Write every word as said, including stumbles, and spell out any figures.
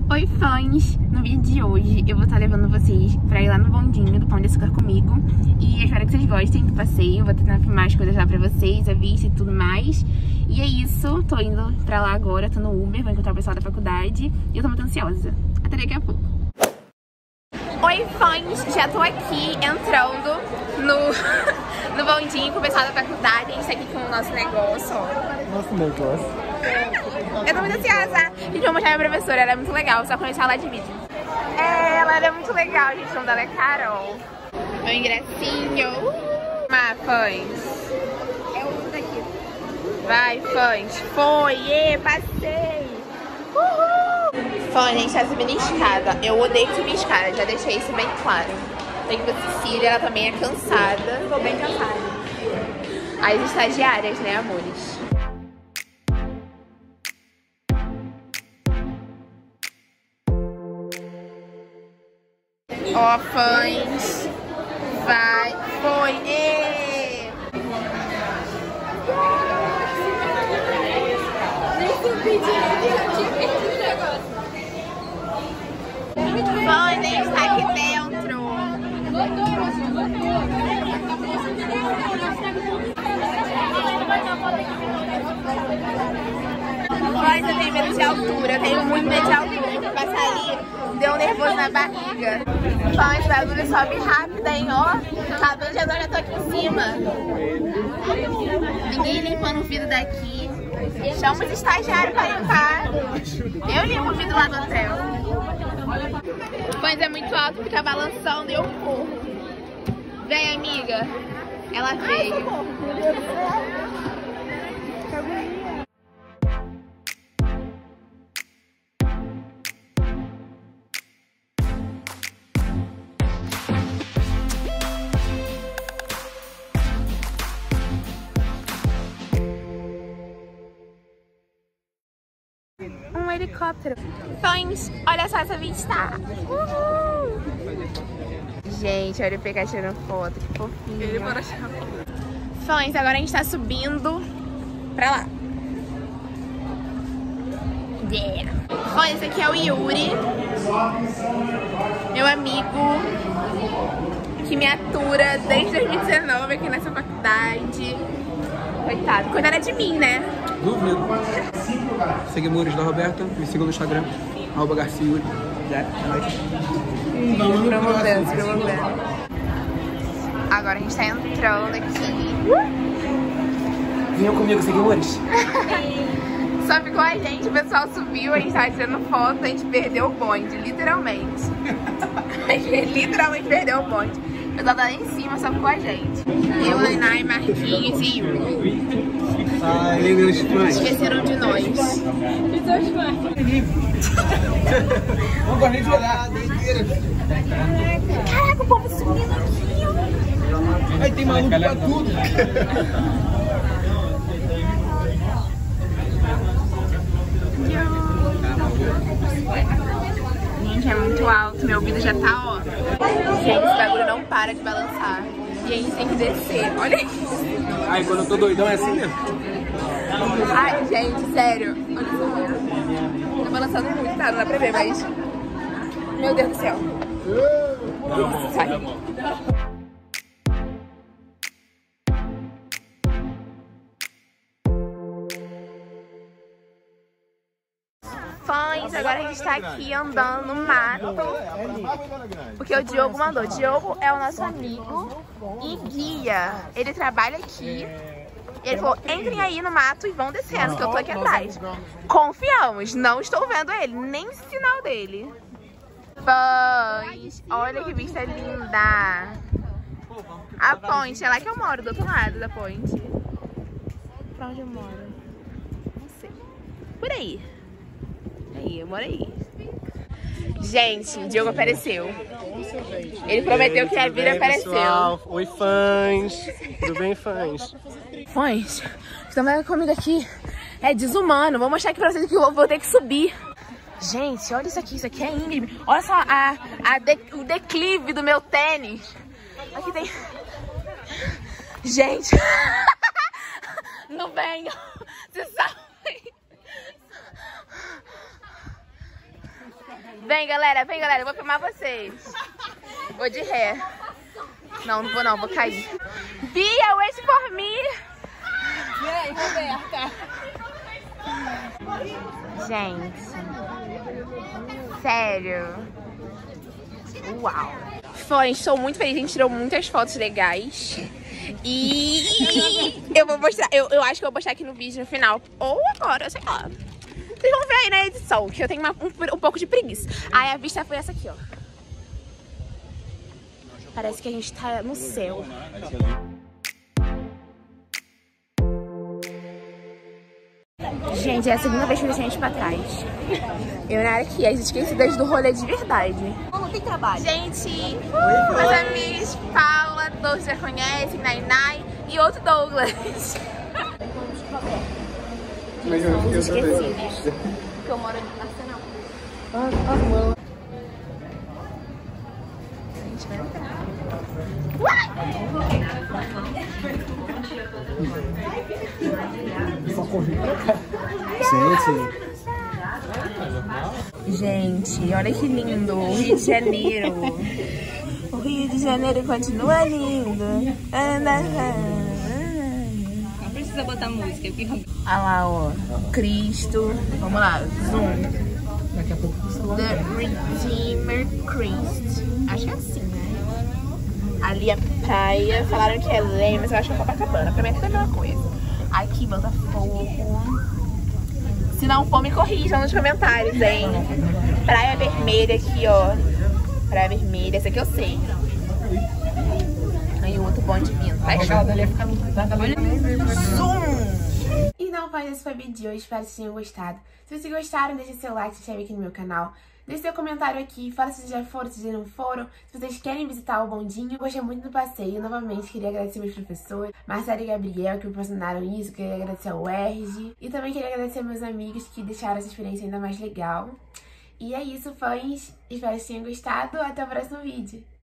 Oi fãs! No vídeo de hoje eu vou estar levando vocês pra ir lá no bondinho do Pão de Açúcar comigo. E eu espero que vocês gostem do passeio. Eu vou tentar filmar as coisas lá pra vocês, a vista e tudo mais. E é isso, tô indo pra lá agora, tô no Uber, vou encontrar o pessoal da faculdade. E eu tô muito ansiosa. Até daqui a pouco. Oi fãs! Já tô aqui entrando no, no bondinho com o pessoal da faculdade. A gente tá aqui com o nosso negócio, ó. Nosso negócio. Eu tô muito ansiosa. Gente, vou mostrar a minha professora, ela é muito legal, só conhecer ela de vídeo. É, ela é muito legal, gente. O nome dela é Carol. Meu ingressinho. Ah, fãs. É o daqui. Vai, fãs. Foi, e passei. Uhul. Fãs, a gente tá subindo escada. Eu odeio subir escada, já deixei isso bem claro. Tem que ver Cecília, ela também é cansada. Tô bem cansada. As estagiárias, né, amores? Ó, fãs. Vai. Foi. E... Fãs, a gente tá aqui dentro. Fãs, eu tenho medo de altura. Eu tenho muito medo de altura. Passar ali, deu um nervoso na barriga. Fãs, o bagulho sobe rápido, hein, ó. Acabei de agora, eu tô aqui em cima. Ninguém limpando o vidro daqui. Chama os estagiários pra limpar. Eu limpo o vidro lá do hotel. Fãs, é muito alto, fica balançando e eu corro. Vem, amiga. Ela veio. Um helicóptero. Fãs, olha só essa vista. Uhul. Gente, olha o P K tirando foto, que fofinho. Ele para achar. Fãs, agora a gente tá subindo pra lá. Yeah. Fãs, esse aqui é o Yuri, meu amigo, que me atura desde dois mil e dezenove aqui nessa faculdade. Coitado, cuidado de mim, né? Duvido. Seguimores da Roberta, me sigam no Instagram, arroba Garcia. Já, promovendo, promovendo. Agora a gente tá entrando aqui. Venham comigo, seguimores. Só ficou a gente, o pessoal subiu, a gente tava tirando foto, a gente perdeu o bonde, literalmente. A gente literalmente perdeu o bonde. O pessoal tá lá em cima, só ficou a gente. Eu, Lenai, Marquinhos e Yuri. Ai, meus fãs. Esqueceram de nós. E seus fãs? Não gosto nem de olhar. Caraca, o povo subindo aqui, ó. Aí tem maluco pra tudo. Gente, é muito alto, meu ouvido já tá, ó. Gente, esse bagulho não para de balançar. E a gente tem que descer, olha isso. Ai, quando eu tô doidão é assim mesmo. Ai, gente, sério. Olha isso. Tá balançando muito, tá? Não dá pra ver, mas... Meu Deus do céu. Sai. Fãs, agora a gente tá aqui andando no mato. Porque o Diogo mandou. O Diogo é o nosso amigo e guia. Ele trabalha aqui. Ele falou, entrem aí no mato e vão descendo, que eu tô aqui atrás. Confiamos, não estou vendo ele, nem sinal dele. Fãs, olha que vista linda. A ponte, é lá que eu moro, do outro lado da ponte. Pra onde eu moro? Não sei. Por aí. Aí, eu moro aí. Gente, o Diogo apareceu. Ele prometeu que ia vir e apareceu. Pessoal? Oi, fãs. Tudo bem, fãs? Fãs, estão vendo comigo aqui. É desumano. Vou mostrar aqui pra vocês que eu vou ter que subir. Gente, olha isso aqui. Isso aqui é íngreme. Olha só a, a de, o declive do meu tênis. Aqui tem... Gente. Não venham. Vocês sabem. Vem, galera, vem, galera. Eu vou filmar vocês. Vou de ré. Não, não vou não, vou cair. Bia, wait for me. Vem, Roberta. Gente. Sério. Uau. Foi, estou muito feliz. A gente tirou muitas fotos legais. E eu vou mostrar, eu, eu acho que eu vou postar aqui no vídeo no final. Ou agora, sei lá. Vocês vão ver aí na edição, que eu tenho uma, um, um pouco de preguiça. Aí a vista foi essa aqui, ó. Parece que a gente tá no céu. Gente, é a segunda vez que eu deixei a gente pra trás. Eu não era aqui, as esquecidas do rolê de verdade. Não tem trabalho. Gente, uh, meus amigos, Paula, todos já conhecem, Nainai e outro Douglas. Mas eu fiquei Esquecidos. Porque eu moro no Arsenal. Ah, ah, A gente vai entrar. só corri pra cá. Gente. Gente, olha que lindo. O Rio de Janeiro. O Rio de Janeiro continua lindo. Não precisa botar música. Olha lá, ó. Cristo. Vamos lá, zoom. Daqui a pouco. The Redeemer Christ. Acho que é assim, né? Ali a praia. Falaram que é leme, mas eu acho que é Copacabana. Pra mim é tudo a mesma coisa. Aqui, Botafogo. Se não for, me corrijam nos comentários, hein? Praia Vermelha aqui, ó. Praia Vermelha. Essa aqui eu sei. Aí o outro bonde vindo. Vai Zoom! Então, pai, esse foi o vídeo de hoje. Espero que vocês tenham gostado. Se vocês gostaram, deixe seu like, se inscreve aqui no meu canal. Deixe seu comentário aqui, fala se vocês já foram, se vocês não foram, se vocês querem visitar o bondinho. Eu gostei muito do passeio, novamente queria agradecer meus professores, Marcelo e Gabriel, que me proporcionaram isso, queria agradecer ao R G. E também queria agradecer meus amigos que deixaram essa experiência ainda mais legal. E é isso, fãs. Espero que tenham gostado. Até o próximo vídeo.